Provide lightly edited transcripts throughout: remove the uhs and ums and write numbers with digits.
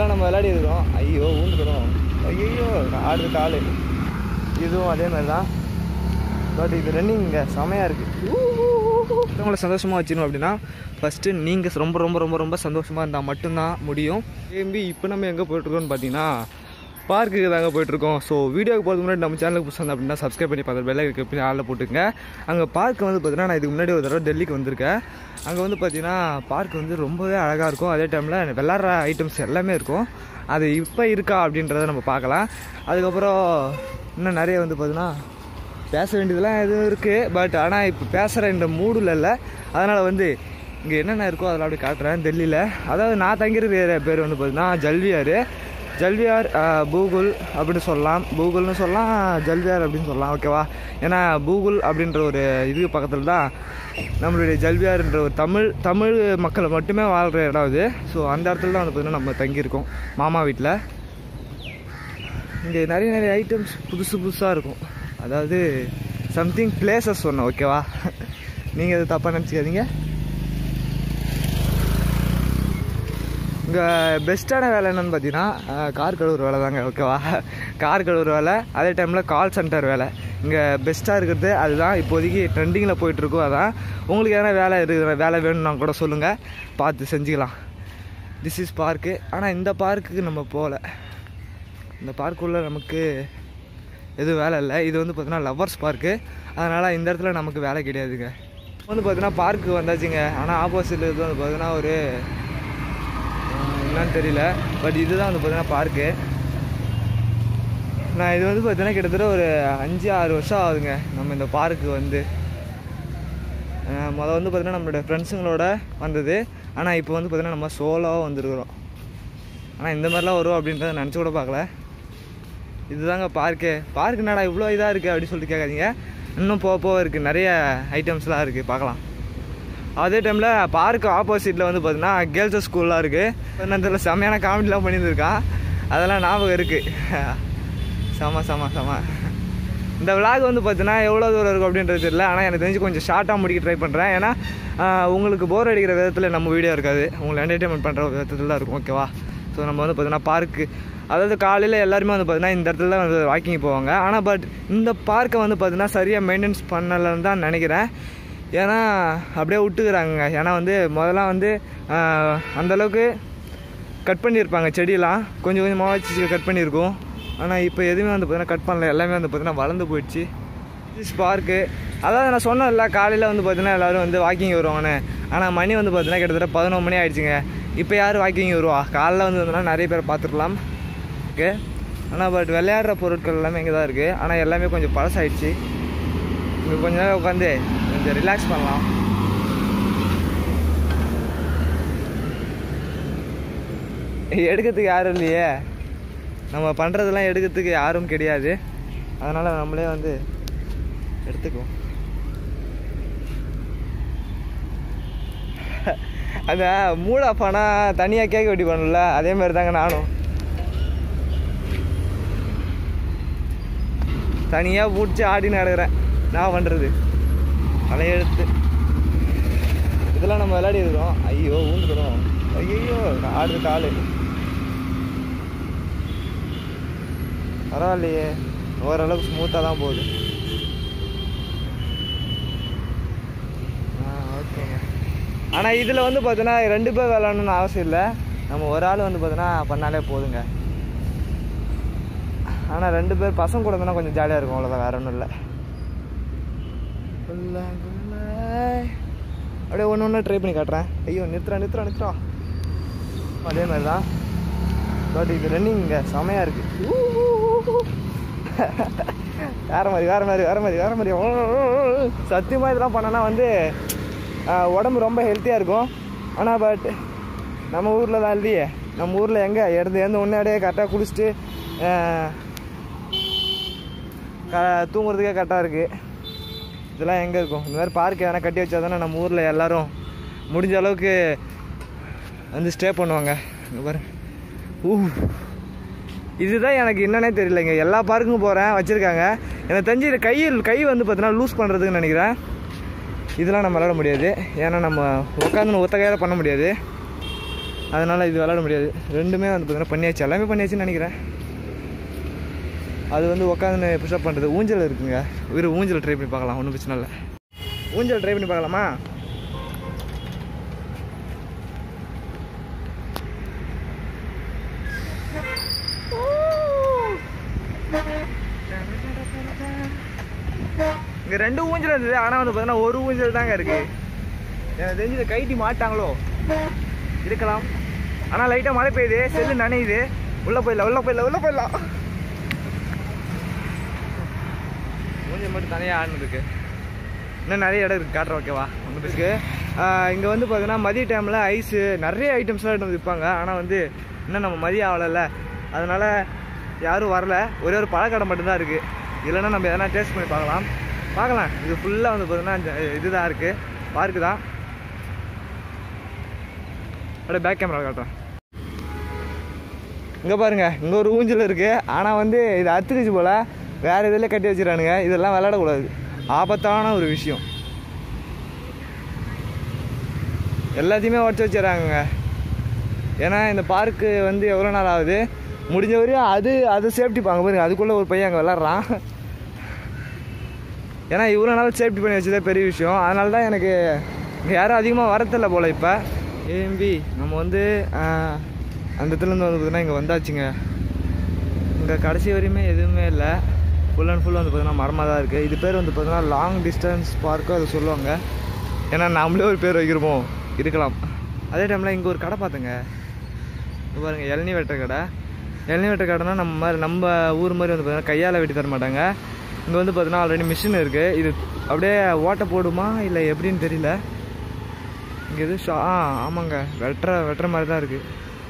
இதெல்லாம் நம்ம விளையாடி இருக்கோம். ஐயோ ஊந்துக்கணும், ஐயோ ஆடுது காலு. இதுவும் அதே மாதிரி தான். பட் இது ரன்னிங் இங்கே செமையாக இருக்குது. உங்களை சந்தோஷமாக வச்சுக்கணும் அப்படின்னா ஃபஸ்ட்டு நீங்கள் ரொம்ப ரொம்ப ரொம்ப ரொம்ப சந்தோஷமாக இருந்தால் மட்டும்தான் முடியும். திரும்பி இப்போ நம்ம எங்கே போயிட்டுருக்கோன்னு பார்த்தீங்கன்னா பார்க்குக்கு தாங்க போயிட்டுருக்கோம். ஸோ வீடியோக்கு போகிறதுக்கு முன்னாடி நம்ம சேனலுக்கு புதுசாக அப்படின்னா சப்ஸ்கிரைப் பண்ணி பார்த்து பெல் ஐக்கன் பண்ணி ஆளில் போட்டுக்கங்க. அங்கே பார்க் வந்து பார்த்தீங்கன்னா நான் இதுக்கு முன்னாடி ஒரு தடவை டெல்லிக்கு வந்திருக்கேன். அங்கே வந்து பார்த்தீங்கன்னா பார்க் வந்து ரொம்பவே அழகாக இருக்கும். அதே டைமில் விளாட்ற ஐட்டம்ஸ் எல்லாமே இருக்கும். அது இப்போ இருக்கா அப்படின்றத நம்ம பார்க்கலாம். அதுக்கப்புறம் இன்னும் நிறைய வந்து பார்த்தீங்கன்னா பேச வேண்டியதெல்லாம் எதுவும் இருக்குது. பட் ஆனால் இப்போ பேசுகிற இந்த மூடில் இல்லை. அதனால் வந்து இங்கே என்னென்ன இருக்கோ அதெல்லாம் அப்படி காட்டுறேன். டெல்லியில் அதாவது நான் தங்கியிருக்கிற பேர் வந்து பார்த்தீங்கன்னா ஜல்வியார் பூகுல் அப்படின்னு சொல்லலாம். பூகுல்னு சொல்லலாம், ஜல்வியார் அப்படின்னு சொல்லலாம். ஓகேவா? ஏன்னா பூகுல் அப்படின்ற ஒரு இதுக்கு பக்கத்தில் தான் நம்மளுடைய ஜல்வியார்ன்ற ஒரு தமிழ் மக்கள் மட்டுமே வாழ்கிற இடம் அது. ஸோ அந்த இடத்துல தான் வந்து பார்த்தீங்கன்னா நம்ம தங்கியிருக்கோம் மாமா வீட்டில். இங்கே நிறைய ஐட்டம்ஸ் புதுசாக இருக்கும். அதாவது சம்திங் பிளேசஸ் சொன்னோம். ஓகேவா? நீங்கள் அது தப்பாக நினச்சிக்காதீங்க. இங்கே பெஸ்ட்டான வேலை என்னென்னு பார்த்தீங்கன்னா கார் கழுவுற வேலை தாங்க. ஓகேவா? கார் கழுவுற வேலை, அதே டைமில் கால் சென்டர் வேலை இங்கே பெஸ்ட்டாக இருக்கிறது. அதுதான் இப்போதைக்கு ட்ரெண்டிங்கில் போயிட்டுருக்கோம். அதான் உங்களுக்கு எதனா வேலை வேணும்னா கூட சொல்லுங்கள், பார்த்து செஞ்சுக்கலாம். This is park. ஆனால் இந்த பார்க்குக்கு நம்ம போகல. இந்த பார்க்குள்ளே நமக்கு எதுவும் வேலை இல்லை. இது வந்து பார்த்தீங்கன்னா லவ்வர்ஸ் பார்க்கு. அதனால் இந்த இடத்துல நமக்கு வேலை கிடையாதுங்க. வந்து பார்த்தீங்கன்னா பார்க்கு வந்தாச்சுங்க. ஆனால் ஆப்போசிட்டில் இது வந்து பார்த்தீங்கன்னா ஒரு என்னன்னு தெரியல. பட் இதுதான் வந்து பார்த்தீங்கன்னா பார்க்கு. நான் இது வந்து பார்த்தீங்கன்னா கிட்டத்தட்ட ஒரு 5-6 வருஷம் ஆகுதுங்க நம்ம இந்த பார்க்கு வந்து. முதல் வந்து பார்த்தீங்கன்னா நம்மளுடைய ஃப்ரெண்ட்ஸுங்களோட வந்தது. ஆனால் இப்போ வந்து பார்த்தீங்கன்னா நம்ம சோலோவாக வந்துருக்குறோம். ஆனால் இந்த மாதிரிலாம் வரும் அப்படின்றத நினச்சி கூட பார்க்கல. இதுதாங்க பார்க்கு. பார்க்கு என்னடா இவ்வளோ இதாக இருக்குது அப்படின்னு சொல்லிட்டு கேட்காதீங்க. இன்னும் போக இருக்குது, நிறைய ஐட்டம்ஸ்லாம் இருக்குது, பார்க்கலாம். அதே டைமில் பார்க்கு ஆப்போசிட்டில் வந்து பார்த்தீங்கன்னா கேர்ள்ஸ் ஸ்கூல்லாம் இருக்குது. நேரத்தில் செம்மையான காமெடிலாம் பண்ணியிருந்துருக்கான். அதெல்லாம் ஞாபகம் இருக்குது. செம. இந்த விளாக் வந்து பார்த்தீங்கன்னா எவ்வளோ தூரம் இருக்கும் அப்படின்றது தெரியல. ஆனால் எனக்கு தெரிஞ்சு கொஞ்சம் ஷார்ட்டாக முடிக்க ட்ரை பண்ணுறேன். ஏன்னா உங்களுக்கு போர் அடிக்கிற விதத்தில் நம்ம வீடியோ இருக்காது, உங்களை என்டர்டெயின்மெண்ட் பண்ணுற விதத்தில் தான் இருக்கும். ஓகேவா? ஸோ நம்ம வந்து பார்த்தீங்கன்னா பார்க்கு, அதாவது காலையில் எல்லாருமே வந்து பார்த்தீங்கன்னா இந்த இடத்துல வந்து வாக்கிங் போவாங்க. ஆனால் பட் இந்த பார்க்கை வந்து பார்த்தீங்கன்னா சரியாக மெயின்டெனன்ஸ் பண்ணலைன்னு தான் நினைக்கிறேன். ஏன்னா அப்படியே விட்டுக்கிறாங்க. ஏன்னா வந்து முதல்ல வந்து அந்தளவுக்கு கட் பண்ணியிருப்பாங்க, செடியெல்லாம் கொஞ்சம் கொஞ்சமாக வச்சு கட் பண்ணியிருக்கோம். ஆனால் இப்போ எதுவுமே வந்து பார்த்தீங்கன்னா கட் பண்ணல, எல்லாமே வந்து பார்த்தீங்கன்னா வளர்ந்து போயிடுச்சு. This park. அதாவது நான் சொன்னேன்ல காலையில் வந்து பார்த்தீங்கன்னா எல்லோரும் வந்து வாக்கிங் வருவாங்கன்னு. ஆனால் மணி வந்து பார்த்தீங்கன்னா கிட்டத்தட்ட 11 மணி ஆகிடுச்சுங்க. இப்போ யார் வாக்கிங் வருவா? காலையில் வந்து வந்தோன்னா நிறைய பேர் பார்த்துருக்கலாம். ஓகே. ஆனால் பட் விளையாடுற பொருட்கள் எல்லாமே இங்கே தான் இருக்குது. ஆனால் எல்லாமே கொஞ்சம் பழசாயிடுச்சு. இங்கே கொஞ்ச நேரம் உட்காந்து கொஞ்சம் ரிலாக்ஸ் பண்ணலாம். எடுக்கிறதுக்கு யாரும் இல்லையே, நம்ம பண்ணுறதெல்லாம் எடுக்கிறதுக்கு யாரும் கிடையாது. அதனால் நம்மளே வந்து எடுத்துக்குவோம். அந்த மூட் ஆஃப் ஆனால் தனியாக கேக் வெட்டி பண்ணல, அதே மாதிரி தாங்க நானும் தனியாக பிடிச்சி ஆடின்னு நடக்கிறேன். நான் பண்ணுறது தலையெழுத்து. இதெல்லாம் நம்ம விளையாடி இருக்கோம். ஐயோ ஊந்துக்கணும், ஐயோ ஆடுது காலு. பரவாயில்லையே, ஓரளவுக்கு ஸ்மூத்தாக தான் போகுது. ஓகேங்க. ஆனால் இதில் வந்து பார்த்தீங்கன்னா 2 பேர் விளையாடணும்னு அவசியம் இல்லை. நம்ம ஒரு ஆள் வந்து பார்த்தீங்கன்னா பண்ணாலே போதுங்க. ஆனால் 2 பேர் பசங்க கூட இருந்தால் கொஞ்சம் ஜாலியாக இருக்கும், அவ்வளோதான், வேறு ஒன்றும் இல்லை. அப்படியே ஒன்று ட்ரை பண்ணி காட்டுறேன். ஐயோ நிறுத்துறோம். அதே மாதிரி தான். பட் இது ரன்னிங் இங்கே செமையாக இருக்குது. வேறு மாதிரி சத்தியமாக இதெல்லாம் பண்ணனா வந்து உடம்பு ரொம்ப ஹெல்த்தியாக இருக்கும். ஆனால் பட் நம்ம ஊரில் தான் இல்லையே. நம்ம ஊரில் எங்கே எழுந்து முன்னாடியே கரெக்டாக குளிச்சுட்டு தூங்குறதுக்கே கரெக்டாக இருக்குது. இதெல்லாம் எங்கே இருக்கும்? இந்த மாதிரி பார்க்கு எதனா கட்டி வச்சா தானே நம்ம ஊரில் எல்லோரும் முடிஞ்ச அளவுக்கு வந்து ஸ்டே பண்ணுவாங்க. இங்கே பாரு. இதுதான் எனக்கு என்னன்னே தெரியலைங்க. எல்லா பார்க்கும் போகிறேன், வச்சுருக்காங்க. எனக்கு தெரிஞ்சு இது கை வந்து பார்த்தீங்கன்னா லூஸ் பண்ணுறதுக்கு நினைக்கிறேன். இதெல்லாம் நம்ம விளாட முடியாது. ஏன்னா நம்ம உட்காந்து ஒத்த கையில் பண்ண முடியாது. அதனால் இது விளாட முடியாது. ரெண்டுமே வந்து பார்த்தீங்கன்னா பண்ணியாச்சு, எல்லாமே பண்ணியாச்சுன்னு நினைக்கிறேன். அது வந்து உட்காந்து புஷ்அப் பண்ணுறது. ஊஞ்சல் இருக்குங்க, ஊஞ்சல் ட்ரை பண்ணி பார்க்கலாம், ஒன்றும் பிரச்சனை இல்லை. ஊஞ்சல் ட்ரை பண்ணி பார்க்கலாமா? இங்கே 2 ஊஞ்சல் இருந்தது, ஆனால் வந்து பார்த்தீங்கன்னா ஒரு ஊஞ்சல் தாங்க இருக்குது. எனக்கு தெரிஞ்சு இதை கைட்டி மாட்டாங்களோ இருக்கலாம். ஆனால் லைட்டாக மழை பெய்யுது, செல்லு நனையுது. உள்ளே போயிடலாம். ஊஞ்சல் மட்டும் தனியாக ஆடுனதுக்கு இன்னும் நிறைய இடம் இருக்குது, காட்டுறேன் ஓகேவா? ஒன்று இருக்கு. இங்கே வந்து பார்த்தீங்கன்னா மதிய டைமில் ஐஸு நிறைய ஐட்டம்ஸ்லாம் எடுத்து விற்பாங்க. ஆனால் வந்து இன்னும் நம்ம மதியம் ஆகலைல்ல, அதனால் யாரும் வரல. ஒரே ஒரு பழக்கடை மட்டும்தான் இருக்குது. இல்லைன்னா நம்ம எதனா டேஸ்ட் பண்ணி பார்க்கலாம். இது ஃபுல்லாக வந்து பார்த்தீங்கன்னா இதுதான் இருக்குது, பார்க்கு தான். அப்படியே பேக் கேமரா காட்டுறேன். இங்கே பாருங்கள், இங்கே ஒரு ஊஞ்சல் இருக்குது. ஆனால் வந்து இது அத்துக்குச்சு போல், வேறு இதில் கட்டி வச்சுறானுங்க. இதெல்லாம் விளையாடக்கூடாது, ஆபத்தான ஒரு விஷயம். எல்லாத்தையுமே உடச்சி வச்சுறாங்க. ஏன்னா இந்த பார்க்கு வந்து எவ்வளோ நாள் ஆகுது, முடிஞ்ச வரையும் அது சேஃப்டி பாங்க பாருங்க. அதுக்குள்ளே ஒரு பையன் அங்கே விளாட்றான். ஏன்னா இவ்வளோ நாள் சேஃப்டி பண்ணி வச்சதே பெரிய விஷயம். அதனால தான் எனக்கு இங்கே யாரும் அதிகமாக வரதில்லை போல். இப்போ ஏஎம்பி நம்ம வந்து அந்த இடத்துலேருந்து வந்து பார்த்தீங்கன்னா இங்கே வந்தாச்சுங்க. இங்கே கடைசி வரையுமே எதுவுமே இல்லை, ஃபுல் அண்ட் ஃபுல் வந்து பார்த்தீங்கன்னா மரமாக தான் இருக்குது. இது பேர் வந்து பார்த்தீங்கன்னா லாங் டிஸ்டன்ஸ் பார்க்கும் அதை சொல்லுவாங்க. ஏன்னா நம்மளே ஒரு பேர் வைக்கிறோமோ இருக்கலாம். அதே டைமில் இங்கே ஒரு கடை பார்த்தேங்க. இது பாருங்கள், இளநீ வெட்டுற கடை. இளநீ வெட்டுற கடைனா நம்ம ஊர் மாதிரி வந்து பார்த்தீங்கன்னா கையால் வெட்டி தர மாட்டாங்க. இங்கே வந்து பார்த்தீங்கன்னா ஆல்ரெடி மிஷின் இருக்குது. இது அப்படியே ஓட்டை போடுமா இல்லை எப்படின்னு தெரியல. இங்கே எது ஆமாங்க, வெட்டுற மாதிரி தான் இருக்குது.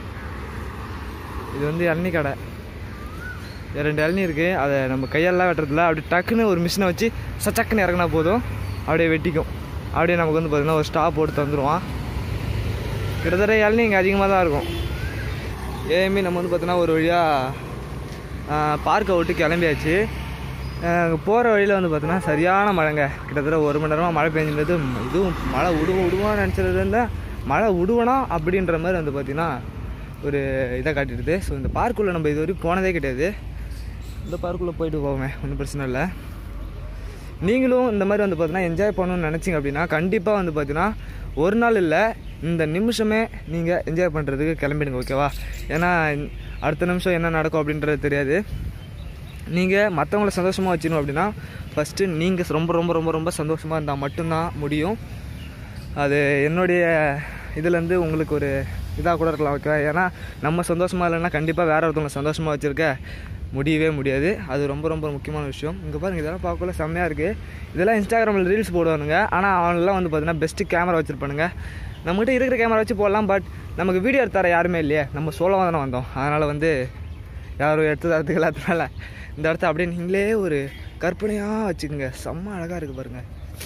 இது வந்து இளநீ கடை. 2 இளநீ இருக்குது. அதை நம்ம கையெல்லாம் வெட்டுறதில்ல, அப்படி டக்குன்னு ஒரு மிஷினை வச்சு சச்சக்குன்னு இறங்கினா போதும், அப்படியே வெட்டிக்கும். அப்படியே நமக்கு வந்து பார்த்திங்கன்னா ஒரு ஸ்டாப் போட்டு தந்துடுவான். கிட்டத்தட்ட இளநீ இங்கே அதிகமாக தான் இருக்கும். ஏஎம்பி நம்ம வந்து பார்த்தீங்கன்னா ஒரு வழியாக பார்க்கை விட்டு கிளம்பியாச்சு. போகிற வழியில் வந்து பார்த்தீங்கன்னா சரியான மழைங்க. கிட்டத்தட்ட 1 மணி நேரமாக மழை பெஞ்சிருந்தது. இதுவும் மழை விடுவான்னு நினச்சது இருந்தால் மழை விடுவனா அப்படின்ற மாதிரி வந்து பார்த்திங்கன்னா ஒரு இதை காட்டிடுது. ஸோ இந்த பார்க்குள்ளே நம்ம இது வரைக்கும் போனதே கிடையாது. இந்த பார்க்குள்ளே போயிட்டு போவோமே, ஒன்றும் பிரச்சனை இல்லை. நீங்களும் இந்த மாதிரி வந்து பார்த்தீங்கன்னா என்ஜாய் பண்ணணும்னு நினச்சிங்க அப்படின்னா கண்டிப்பாக வந்து பார்த்தீங்கன்னா ஒரு நாள் இல்லை, இந்த நிமிஷமே நீங்கள் என்ஜாய் பண்ணுறதுக்கு கிளம்பிடுங்க, ஓகேவா? ஏன்னா அடுத்த நிமிஷம் என்ன நடக்கும் அப்படின்றது தெரியாது. நீங்கள் மற்றவங்கள சந்தோஷமாக வச்சுக்கணும் அப்படின்னா ஃபஸ்ட்டு நீங்கள் ரொம்ப ரொம்ப ரொம்ப ரொம்ப சந்தோஷமாக இருந்தால் மட்டும்தான் முடியும். அது என்னுடைய இதுலேருந்து உங்களுக்கு ஒரு இதாக கூட இருக்கலாம், ஓகே? ஏன்னா நம்ம சந்தோஷமாக இல்லைன்னா கண்டிப்பாக வேறு ஒருத்தவங்களை சந்தோஷமாக வச்சுருக்க முடியவே முடியாது. அது ரொம்ப ரொம்ப முக்கியமான விஷயம். இங்கே பாருங்கள், இதெல்லாம் பார்க்கல செம்மையாக இருக்குது. இதெல்லாம் இன்ஸ்டாகிராமில் ரீல்ஸ் போடுவானுங்க. ஆனால் அவனெல்லாம் வந்து பார்த்தீங்கன்னா பெஸ்ட்டு கேமரா வச்சுருப்பானுங்க. நம்மகிட்ட இருக்கிற கேமரா வச்சு போடலாம், பட் நமக்கு வீடியோ எடுத்து தர யாருமே இல்லையே, நம்ம சோலமாக தானே வந்தோம். அதனால் வந்து யாரும் எடுத்து தரத்துக்கு இல்லாதனால இந்த இடத்த அப்படியே நீங்களே ஒரு கற்பனையாக வச்சுக்கோங்க. செம்ம அழகாக இருக்குது பாருங்கள்.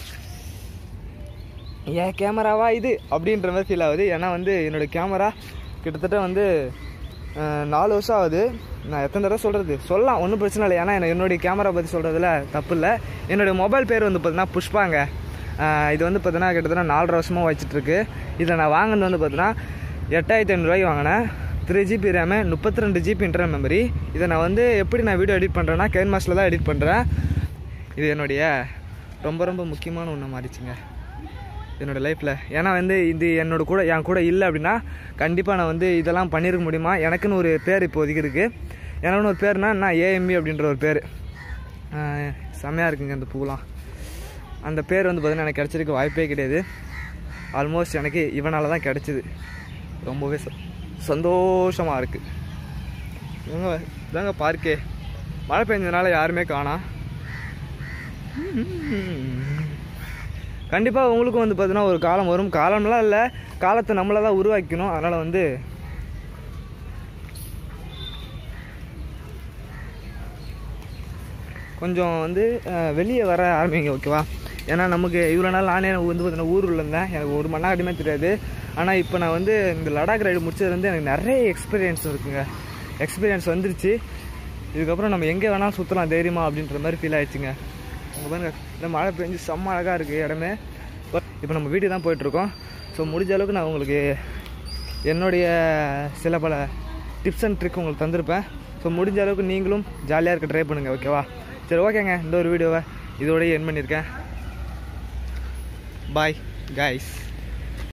ஏன் கேமராவா இது அப்படின்ற மாதிரி ஃபீல் ஆகுது. ஏன்னா வந்து என்னோடய கேமரா கிட்டத்தட்ட வந்து 4 வருஷம் ஆகுது. நான் எத்தனை தடவை சொல்லலாம், ஒன்றும் பிரச்சனை இல்லை. ஏன்னா என்னுடைய கேமரா பற்றி சொல்கிறதுல தப்பு இல்லை. என்னுடைய மொபைல் பேர் வந்து பார்த்தீங்கன்னா புஷ்பாங்க. இது வந்து பார்த்தீங்கன்னா கிட்டத்தட்ட 4.5 வருஷமாக வச்சிட்ருக்கு. இதில் நான் வாங்கினது வந்து பார்த்தீங்கன்னா 8500 ரூபாய்க்கு வாங்கினேன். 3GB RAM, 32GB internal memory. இதை நான் வந்து எப்படி நான் வீடியோ எடிட் பண்ணுறேன்னா கேன் மாஸ்டரில் தான் எடிட் பண்ணுறேன். இது என்னுடைய ரொம்ப ரொம்ப முக்கியமான ஒன்று மாறிச்சுங்க என்னோடய லைஃப்பில். ஏன்னா வந்து இது என் கூட இல்லை அப்படின்னா கண்டிப்பாக நான் வந்து இதெல்லாம் பண்ணியிருக்க முடியுமா? எனக்குன்னு ஒரு பேர் இப்போதைக்கு இருக்குது. எனக்குன்னு ஒரு பேர்னா நான் ஏஎம்பி அப்படின்ற ஒரு பேர். செம்மையாக இருக்குங்க இந்த பூலாம். அந்த பேர் வந்து பார்த்தீங்கன்னா எனக்கு கிடச்சிருக்க வாய்ப்பே கிடையாது. ஆல்மோஸ்ட் எனக்கு இவனால் தான் கிடச்சிது. ரொம்பவே சந்தோஷமாக இருக்குது. இதாங்க பார்க்கே. மழை பெஞ்சதுனால யாருமே காணோம். கண்டிப்பாக உங்களுக்கும் வந்து பார்த்தீங்கன்னா ஒரு காலம் வரும். காலம்லாம் இல்லை, காலத்தை நம்மளை தான் உருவாக்கணும். அதனால் வந்து கொஞ்சம் வந்து வெளியே வர ஆரம்பிங்க, ஓகேவா? ஏன்னா நமக்கு இவ்வளோ நாள் நானே வந்து பார்த்தீங்கன்னா ஊரில் இருந்தேன். எனக்கு ஒரு மண்ணாகட்டியுமே தெரியாது. ஆனால் இப்போ நான் வந்து இந்த லடாக் ரைடு முடிச்சதுலேருந்து எனக்கு நிறைய எக்ஸ்பீரியன்ஸ் இருக்குங்க. எக்ஸ்பீரியன்ஸ் வந்துருச்சு. இதுக்கப்புறம் நம்ம எங்கே வேணாலும் சுற்றலாம் தைரியமா அப்படின்ற மாதிரி ஃபீல் ஆகிடுச்சுங்க. அங்கே பாருங்க, இந்த மழை பெஞ்சு செம்ம அழகாக இருக்குது இடமே. இப்போ நம்ம வீட்டுக்கு தான் போயிட்டுருக்கோம். ஸோ முடிஞ்ச அளவுக்கு நான் உங்களுக்கு என்னுடைய சில பல டிப்ஸ் அண்ட் ட்ரிக் உங்களுக்கு தந்திருப்பேன். ஸோ முடிஞ்ச அளவுக்கு நீங்களும் ஜாலியாக இருக்க ட்ரை பண்ணுங்கள். ஓகேவா? சரி, ஓகேங்க. இந்த ஒரு வீடியோவை இதோடய என் பண்ணியிருக்கேன். Bye guys.